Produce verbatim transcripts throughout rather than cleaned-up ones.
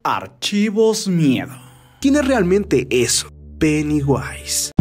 Archivos Miedo. ¿Quién es realmente eso? Pennywise.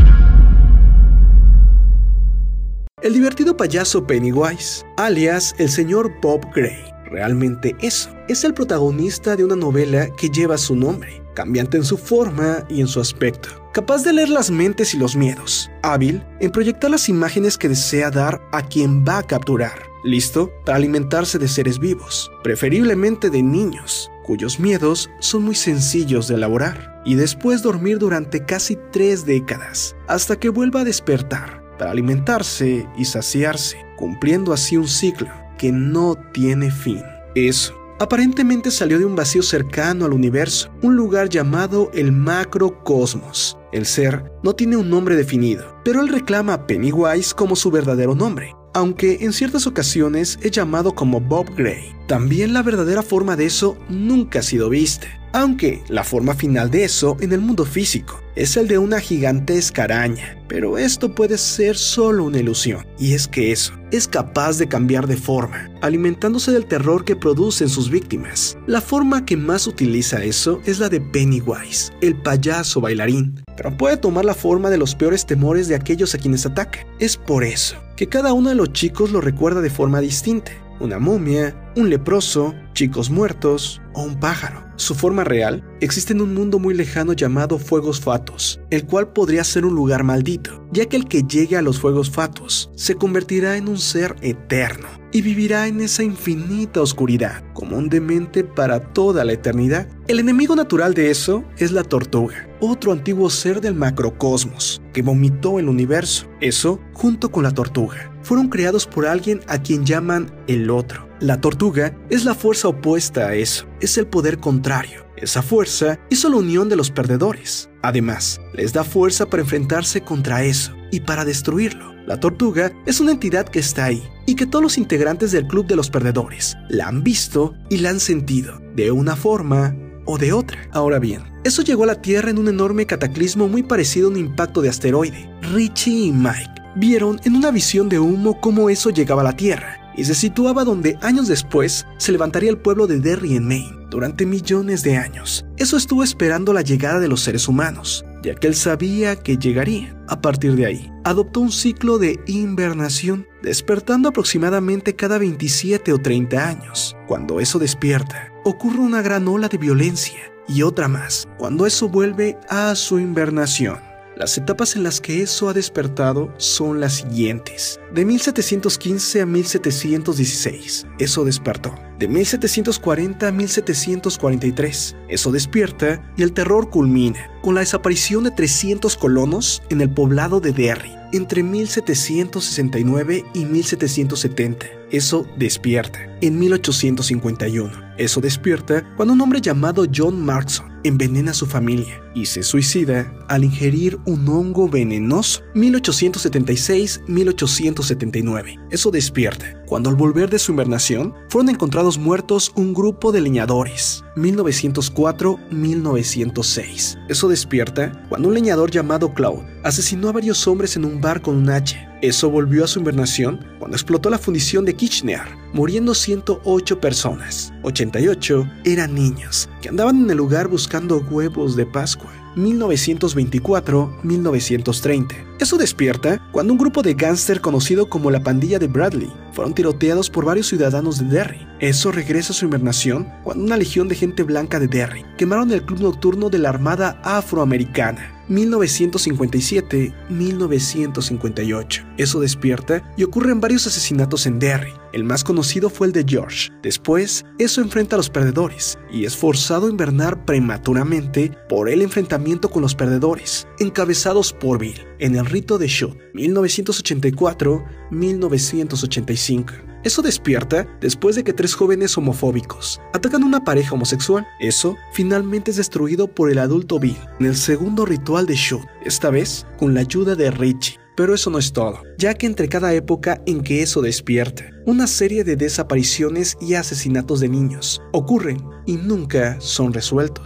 El divertido payaso Pennywise, alias el señor Bob Gray, realmente eso, es el protagonista de una novela que lleva su nombre, cambiante en su forma y en su aspecto, capaz de leer las mentes y los miedos, hábil en proyectar las imágenes que desea dar a quien va a capturar, listo para alimentarse de seres vivos, preferiblemente de niños, cuyos miedos son muy sencillos de elaborar, y después dormir durante casi tres décadas, hasta que vuelva a despertar, para alimentarse y saciarse, cumpliendo así un ciclo que no tiene fin. Eso aparentemente salió de un vacío cercano al universo, un lugar llamado el macrocosmos. El ser no tiene un nombre definido, pero él reclama a Pennywise como su verdadero nombre, aunque en ciertas ocasiones es llamado como Bob Gray. También la verdadera forma de eso nunca ha sido vista, aunque la forma final de eso en el mundo físico es el de una gigantesca araña, pero esto puede ser solo una ilusión, y es que eso es capaz de cambiar de forma, alimentándose del terror que producen sus víctimas. La forma que más utiliza eso es la de Pennywise, el payaso bailarín, pero puede tomar la forma de los peores temores de aquellos a quienes ataca. Es por eso que cada uno de los chicos lo recuerda de forma distinta: una momia, un leproso, chicos muertos o un pájaro. Su forma real existe en un mundo muy lejano llamado Fuegos Fatuos, el cual podría ser un lugar maldito, ya que el que llegue a los Fuegos Fatuos se convertirá en un ser eterno y vivirá en esa infinita oscuridad, como un demente para toda la eternidad. El enemigo natural de eso es la tortuga, otro antiguo ser del macrocosmos, que vomitó el universo. Eso, junto con la tortuga, fueron creados por alguien a quien llaman el otro. La tortuga es la fuerza opuesta a eso, es el poder contrario. Esa fuerza hizo la unión de los perdedores. Además, les da fuerza para enfrentarse contra eso y para destruirlo. La tortuga es una entidad que está ahí y que todos los integrantes del club de los perdedores la han visto y la han sentido, de una forma o de otra. Ahora bien, eso llegó a la Tierra en un enorme cataclismo muy parecido a un impacto de asteroide. Richie y Mike vieron en una visión de humo cómo eso llegaba a la Tierra y se situaba donde años después se levantaría el pueblo de Derry en Maine. Durante millones de años, eso estuvo esperando la llegada de los seres humanos, ya que él sabía que llegaría. A partir de ahí, adoptó un ciclo de invernación, despertando aproximadamente cada veintisiete o treinta años. Cuando eso despierta, ocurre una gran ola de violencia y otra más cuando eso vuelve a su invernación. Las etapas en las que eso ha despertado son las siguientes. De mil setecientos quince a mil setecientos dieciséis, eso despertó. De mil setecientos cuarenta a mil setecientos cuarenta y tres, eso despierta y el terror culmina con la desaparición de trescientos colonos en el poblado de Derry entre mil setecientos sesenta y nueve y mil setecientos setenta. Eso despierta en mil ochocientos cincuenta y uno. Eso despierta cuando un hombre llamado John Marston envenena a su familia y se suicida al ingerir un hongo venenoso. mil ochocientos setenta y seis a mil ochocientos setenta y nueve. Eso despierta cuando al volver de su invernación fueron encontrados muertos un grupo de leñadores. mil novecientos cuatro a mil novecientos seis. Eso despierta cuando un leñador llamado Claude asesinó a varios hombres en un bar con un hacha. Eso volvió a su invernación cuando explotó la fundición de Kitchener, muriendo ciento ocho personas. ochenta y ocho eran niños que andaban en el lugar buscando huevos de Pascua. mil novecientos veinticuatro a mil novecientos treinta. Eso despierta cuando un grupo de gángster conocido como la pandilla de Bradley fueron tiroteados por varios ciudadanos de Derry. Eso regresa a su invernación cuando una legión de gente blanca de Derry quemaron el club nocturno de la Armada Afroamericana. mil novecientos cincuenta y siete a mil novecientos cincuenta y ocho. Eso despierta y ocurren varios asesinatos en Derry. El más conocido fue el de George. Después, eso enfrenta a los perdedores y es forzado a invernar prematuramente por el enfrentamiento con los perdedores, encabezados por Bill, en el rito de Shut, mil novecientos ochenta y cuatro a mil novecientos ochenta y cinco. Eso despierta después de que tres jóvenes homofóbicos atacan a una pareja homosexual. Eso finalmente es destruido por el adulto Bill en el segundo ritual de Shut, esta vez con la ayuda de Richie. Pero eso no es todo, ya que entre cada época en que eso despierta, una serie de desapariciones y asesinatos de niños ocurren y nunca son resueltos.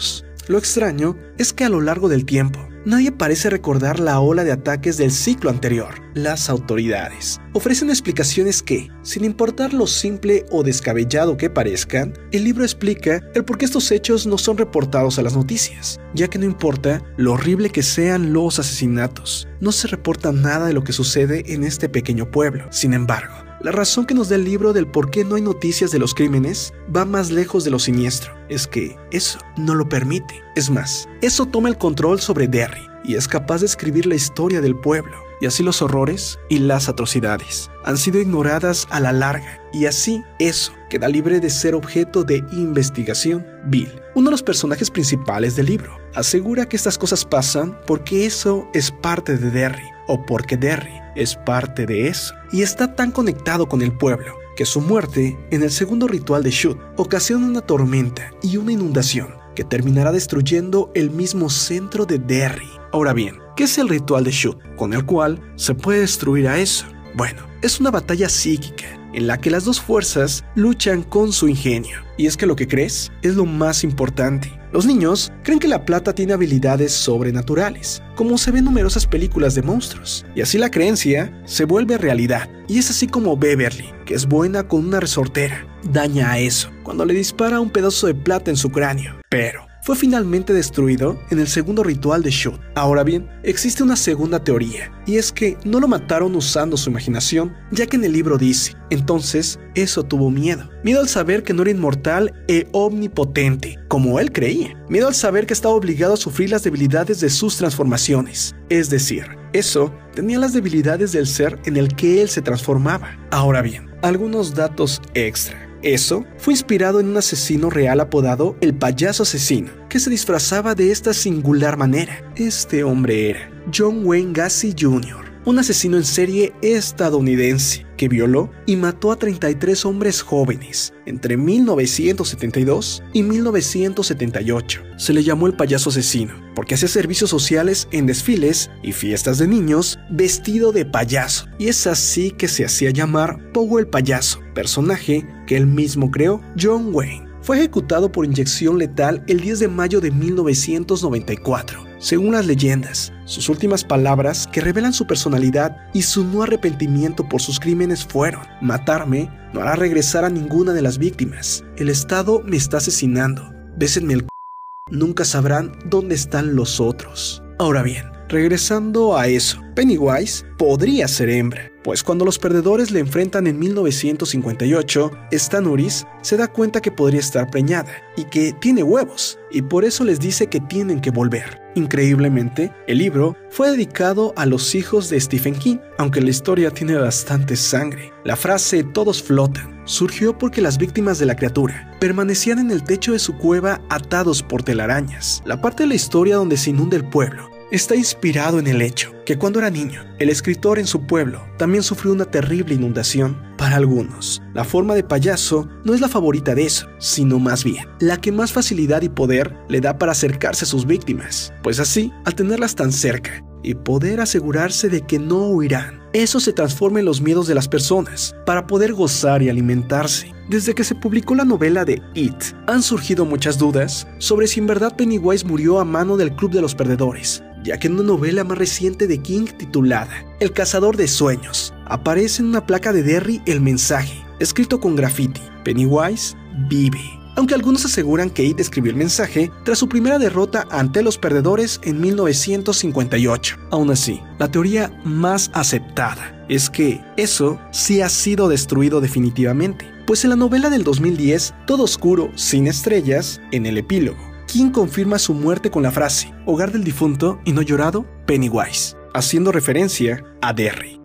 Lo extraño es que a lo largo del tiempo, nadie parece recordar la ola de ataques del ciclo anterior. Las autoridades ofrecen explicaciones que, sin importar lo simple o descabellado que parezcan, el libro explica el por qué estos hechos no son reportados a las noticias, ya que no importa lo horrible que sean los asesinatos, no se reporta nada de lo que sucede en este pequeño pueblo. Sin embargo, la razón que nos da el libro del por qué no hay noticias de los crímenes va más lejos de lo siniestro. Es que eso no lo permite. Es más, eso toma el control sobre Derry y es capaz de escribir la historia del pueblo. Y así los horrores y las atrocidades han sido ignoradas a la larga. Y así eso queda libre de ser objeto de investigación. Bill, uno de los personajes principales del libro, asegura que estas cosas pasan porque eso es parte de Derry, o porque Derry es parte de eso, y está tan conectado con el pueblo que su muerte en el segundo ritual de Shute ocasiona una tormenta y una inundación que terminará destruyendo el mismo centro de Derry. Ahora bien, ¿qué es el ritual de Shute con el cual se puede destruir a eso? Bueno, es una batalla psíquica en la que las dos fuerzas luchan con su ingenio. Y es que lo que crees es lo más importante. Los niños creen que la plata tiene habilidades sobrenaturales, como se ven en numerosas películas de monstruos. Y así la creencia se vuelve realidad. Y es así como Beverly, que es buena con una resortera, daña a eso cuando le dispara un pedazo de plata en su cráneo. Pero fue finalmente destruido en el segundo ritual de Shute. Ahora bien, existe una segunda teoría, y es que no lo mataron usando su imaginación, ya que en el libro dice, entonces eso tuvo miedo. Miedo al saber que no era inmortal e omnipotente, como él creía. Miedo al saber que estaba obligado a sufrir las debilidades de sus transformaciones. Es decir, eso tenía las debilidades del ser en el que él se transformaba. Ahora bien, algunos datos extra. Eso fue inspirado en un asesino real apodado el Payaso Asesino, que se disfrazaba de esta singular manera. Este hombre era John Wayne Gacy junior, un asesino en serie estadounidense que violó y mató a treinta y tres hombres jóvenes entre mil novecientos setenta y dos y mil novecientos setenta y ocho. Se le llamó el Payaso Asesino porque hacía servicios sociales en desfiles y fiestas de niños vestido de payaso, y es así que se hacía llamar Pogo el Payaso, personaje que él mismo creó, John Wayne. Fue ejecutado por inyección letal el diez de mayo de mil novecientos noventa y cuatro. Según las leyendas, sus últimas palabras que revelan su personalidad y su no arrepentimiento por sus crímenes fueron: matarme no hará regresar a ninguna de las víctimas. El Estado me está asesinando. Bésenme el c***. Nunca sabrán dónde están los otros. Ahora bien, regresando a eso, Pennywise podría ser hembra, pues cuando los perdedores le enfrentan en mil novecientos cincuenta y ocho, Stan Uris se da cuenta que podría estar preñada y que tiene huevos, y por eso les dice que tienen que volver. Increíblemente, el libro fue dedicado a los hijos de Stephen King, aunque la historia tiene bastante sangre. La frase "todos flotan" surgió porque las víctimas de la criatura permanecían en el techo de su cueva atados por telarañas. La parte de la historia donde se inunda el pueblo está inspirado en el hecho que cuando era niño, el escritor en su pueblo también sufrió una terrible inundación. Para algunos, la forma de payaso no es la favorita de eso, sino más bien la que más facilidad y poder le da para acercarse a sus víctimas, pues así, al tenerlas tan cerca y poder asegurarse de que no huirán, eso se transforma en los miedos de las personas para poder gozar y alimentarse. Desde que se publicó la novela de It, han surgido muchas dudas sobre si en verdad Pennywise murió a mano del Club de los Perdedores, ya que en una novela más reciente de King titulada El Cazador de Sueños, aparece en una placa de Derry el mensaje, escrito con graffiti: Pennywise vive. Aunque algunos aseguran que It escribió el mensaje tras su primera derrota ante los perdedores en mil novecientos cincuenta y ocho. Aún así, la teoría más aceptada es que eso sí ha sido destruido definitivamente, pues en la novela del dos mil diez, Todo Oscuro, Sin Estrellas, en el epílogo, King confirma su muerte con la frase: hogar del difunto y no llorado, Pennywise, haciendo referencia a Derry.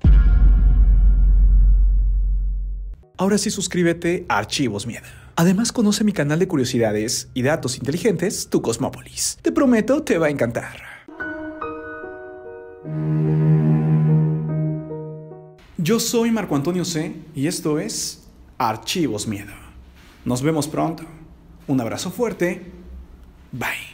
Ahora sí, suscríbete a Archivos Miedo. Además, conoce mi canal de curiosidades y datos inteligentes, Tu Cosmópolis. Te prometo, te va a encantar. Yo soy Marco Antonio C. y esto es Archivos Miedo. Nos vemos pronto. Un abrazo fuerte. Bye.